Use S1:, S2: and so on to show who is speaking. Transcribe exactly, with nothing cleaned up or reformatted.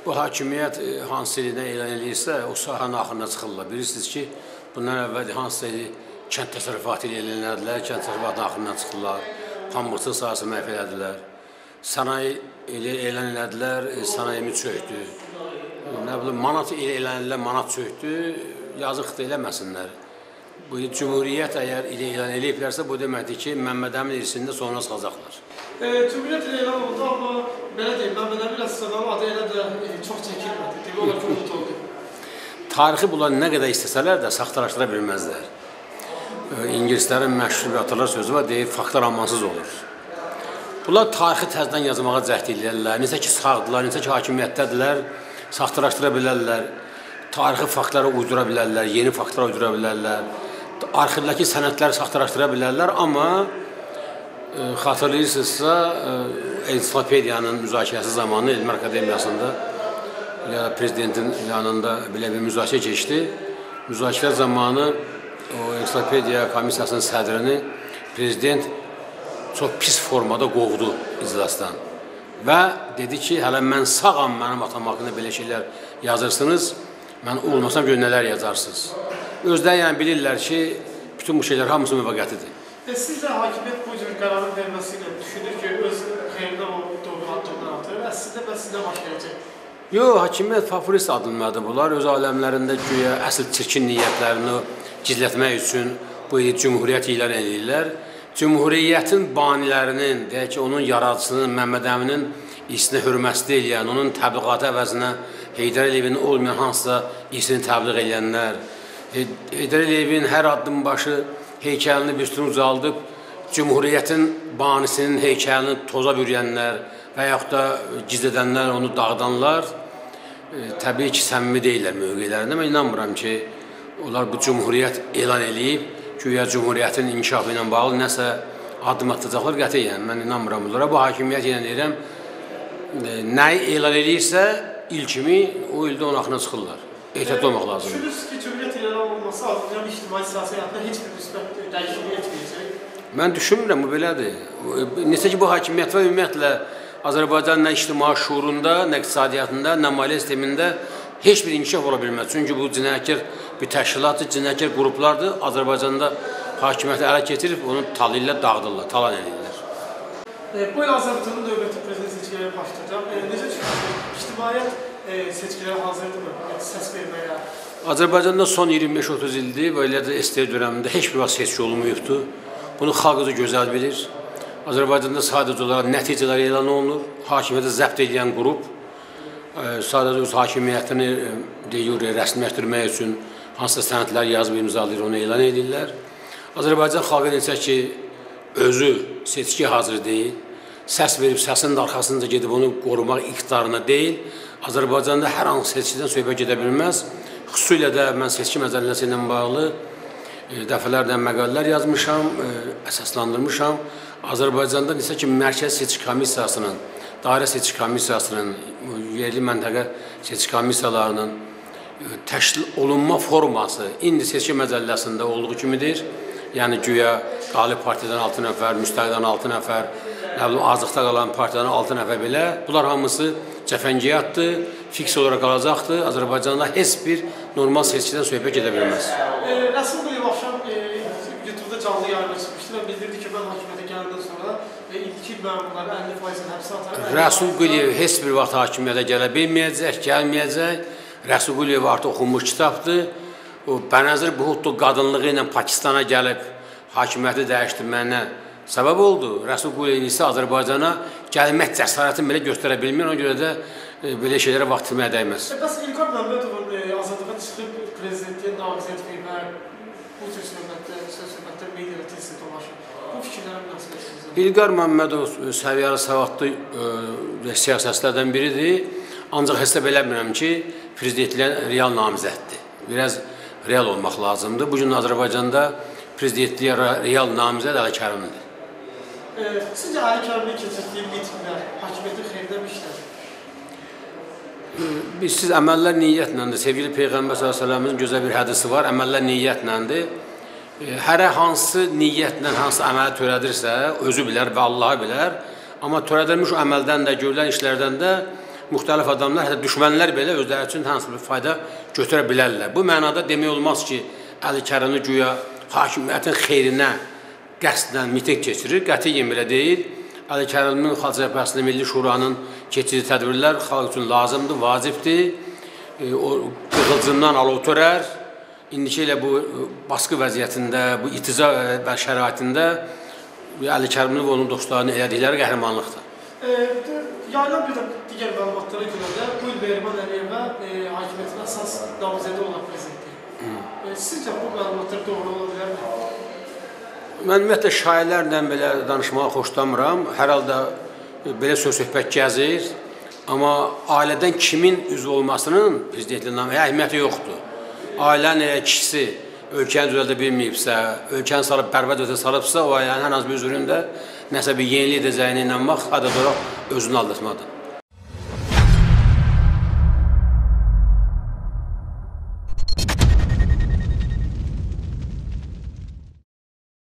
S1: Bu hakimiyyət hansı ilinə elan edirsə, o sahanın axırına çıxırlar. Bilirsiniz ki, bundan əvvəl hansı ili kənd təsərrüfatı ilə elan edilər, kənd təsərrüfatının axırına çıxırlar, pambıqçılıq sahəsi məhv elədilər. Sənaye ilə elan elədilər, sənayemi çökdü. Nə bilim, manat ilə elan edilər, manat çökdü, yazıqdır eləməsinlər. Bu Cümhuriyyət əgər ilə elan eləyiblərsə, bu deməkdir ki, Məmməd Əmin irsində sonra çıxacaqlar.
S2: Cümhuriyyət ilə elan oldu, amma belə deyim, Məmməd Əmin Rəsədənin adı elə də çox çəkilmədi. Demək olar ki, unutuldu.
S1: Tarixi bunlar nə qədər istəsələr də saxtalaşdıra bilməzlər. İngilislərin məşhur bir atalar sözü var, deyir, faktlar amansız olur. Bunlar tarixi təzdən yazmağa cəhd edirlər. Necə ki, sağdırlar, necə ki, hakimiyyətdədirlər, saxtalaşdıra bilərlər, tarixi faktları uydura bilərlər, yeni faktlar uydura bilərlər, arxivdəki sənədləri saxtalaşdıra bilərlər, amma xatırlayırsınızsa, ensiklopediyanın müzakirəsi zamanı Elmlər Akademiyasında ya prezidentin yanında belə bir müzakirə keçdi. Müzakirə zamanı o ensiklopediya komissiyasının sədrini prezident çox pis formada qovdu iclasdan və dedi ki, hələ mən sağam, mənim atam haqqında belə şeylər yazırsınız, mən olmasam görə nələr yazarsınız. Özləri yəni bilirlər ki, bütün bu şeylər hamısı müvəqqətidir.
S2: Sizcə hakimiyyət bu cür qərarın verməsi ilə düşünür ki, öz xeyrinə olduğu addımlar atır və sizdə və sizdə baş verəcək?
S1: Yox, hakimiyyət favorist adımlardır bunlar. Öz aləmlərində güya əsl çirkin niyyətlərini gizlətmək üçün bu Cümhuriyyət ilan edirlər. Cümhuriyyətin banilərinin, deyək ki, onun yaradıcısının, Məmməd Əminin isinə hörmətli eləyən, onun təbliğatı əvəzinə Heydər Əliyevin olmayan hansısa isini təbliğ eləyənlər, Heydər Əliyevin hər addım başı heykəlini büstünü ucaldıb, Cümhuriyyətin banisinin heykəlini toza bürüyənlər və yaxud da gizlədənlər, onu dağıdanlar təbii ki, səmimi deyirlər mövqelərində. Mən inanmıram ki, onlar bu Cümhuriyyət elan eləyib, güya Cümhuriyyətin inkişafı ilə bağlı nəsə addım atacaqlar, qətiyyən. Mən inanmıram bunlara. Bu hakimiyyət ilə deyirəm, nəyi elan eləyirsə, ilkimi o ildə onun axına çıxırlar. Ehtiyatlı olmaq lazımdır.
S2: Düşünürsünüz ki, Cümhuriyyət elan olunması Azərbaycan ictimai siyasi həyatında heç bir müsbət dəyişiklik etməyəcək?
S1: Mən düşünmürəm, bu belədir. Necə ki, bu hakimiyyət və ümumiyyətlə Azərbaycan nə ictimai şuurunda, nə iqtisadiyyatında, nə maliyyə sistemində heç bir inkişaf ola bilməz. Çünki bu cinayətkar bir təşkilatdır, cinayətkar qruplardır. Azərbaycanda hakimiyyəti ələ keçirib, onu talayırlar, dağıdırlar, talan edirlər.
S2: Bu il Azərbaycanın dövləti prezident seçkiləri başlayacaq. Necə düşünürsünüz? İctimaiyyət seçkilərə hazırdırmı? Səs verməyə?
S1: Azərbaycanda son iyirmi beş otuz ildir, belə də S D R dönəmində heç bir vaxt seçki olunmuyubdur. Bunu xalq gözəl bilir. Azərbaycanda sadəcə olaraq nəticələr elan olunur. Hakimiyyəti zəbt edən qrup sadəcə öz hakimiyyətini rəsmiləşdirmək üçün hansısa sənədlər yazıb imzalayır, onu elan edirlər. Azərbaycan xalqı necə ki, özü seçki hazır deyil, səs verib səsinin arxasınca gedib onu qorumaq iqtidarına deyil. Azərbaycanda hər hansı seçkidən söhbət gedə bilməz. Xüsusilə də mən seçki məcəlləsi ilə bağlı dəfələrdən məqalələr yazmışam, əsaslandırmışam. Azərbaycanda necə ki, Mərkəzi Seçki Komissiyasının, Dairə Seçki Komissiyasının, yerli məntəqə seçki komissiyalarının təşkil olunma forması indi seçki məcəlləsində olduğu kimidir. Yəni, güya qalib partiyadan altı nəfər, müstəqildən altı nəfər, azlıqda qalan partiyadan altı nəfər belə. Bunlar hamısı cəfəngiyatdır, fiks olaraq qalacaqdır. Azərbaycanda heç bir normal seçkidən söhbət gedə bilməz.
S2: Rəsul Quliyev axşam YouTube'da canlı yayına çıxmışdı və bildirdi ki, mən hakimiyyətə gələndən sonra ilki məmurları əlli faizini həbsə atar.
S1: Rəsul Quliyev heç bir vaxt hakimiyyətə gələ bilməyəcək, gəlməyəcək. Rəsul Quliyev artıq oxunmuş kitabdır. O, Bənəzir Bhutto qadınlığı ilə Pakistana gəlib hakimiyyəti dəyişdirməyinə səbəb oldu. Rəsul Quliyev isə Azərbaycana gəlmək cəsarətini belə göstərə bilmir. Ona görə də belə şeylərə vaxt itirməyə dəyməz.
S2: Bəs İlqar Məmmədovun azadlığa çıxıb prezidentliyə namizəd vermək, bu tür söhbətlər mediada tez-tez dolaşır. Bu fikirlərə münasibətinizə?
S1: İlqar Məmmədov səviyyəli, savadlı siyasətçilərdən biridir. Ancaq hesab eləmirəm ki, prezidentliyə real namizəddir. Biraz real olmaq lazımdır. Bugün Azərbaycanda prezidentliyə real namizəd Əli Kərimlidir.
S2: Sizcə Əli Kərimli keçirdiyi mitinglər hakimiyyətin xeyrinə mi işlədir?
S1: Biz siz əməllər niyyətləndir. Sevgili Peyğəmbər sallallahu əleyhi və səlləmin gözəl bir hədisi var. Əməllər niyyətləndir. Hərə hansı niyyətlə hansı əməli törədirsə, özü bilər və Allah bilər. Amma törədilmiş o əməldən də, görülən işlərdən də müxtəlif adamlar, hətta düşmənlər belə özləri üçün hansı bir fayda götürə bilərlər. Bu mənada demək olmaz ki, Əli Kərimli güya hakimiyyətin xeyrinə qəsdən miting keçirir. Qətiyyən belə deyil. Əli Kərimlinin Xalq Cəbhəsinin Milli Şuranın keçici tədbirlər xalq üçün lazımdır, vacibdir. E, o qığılcımdan alov törər. İndiki ilə bu baskı vəziyyətində, bu itiza və şəraitində Əli Kərimli və onun dostlarının elədikləri qəhrəmanlıqdır.
S2: E, yayılan bir də digər məlumatlara görə də bu il Mehriban Əliyevə e, hakimiyyətin əsas namizədi olan prezidentdir. E, sizcə bu məlumatlar doğru ola bilərmi?
S1: Mən ümumiyyətlə şairlərlə belə danışmağı xoşlamıram. Hər halda belə söz-söhbət gəzir. Amma ailədən kimin üzv olmasının prezidentliyin əhəmiyyəti yoxdur. Ailənin eğer kişisi ölkəni düzəldə bilməyibsə, ölkəni salıb bərbad ötə salıbsa, o ailənin hər hansı bir üzvünün də nəsə bir yenilik edəcəyini inanmaq, hadi duraq özünü aldatmadır.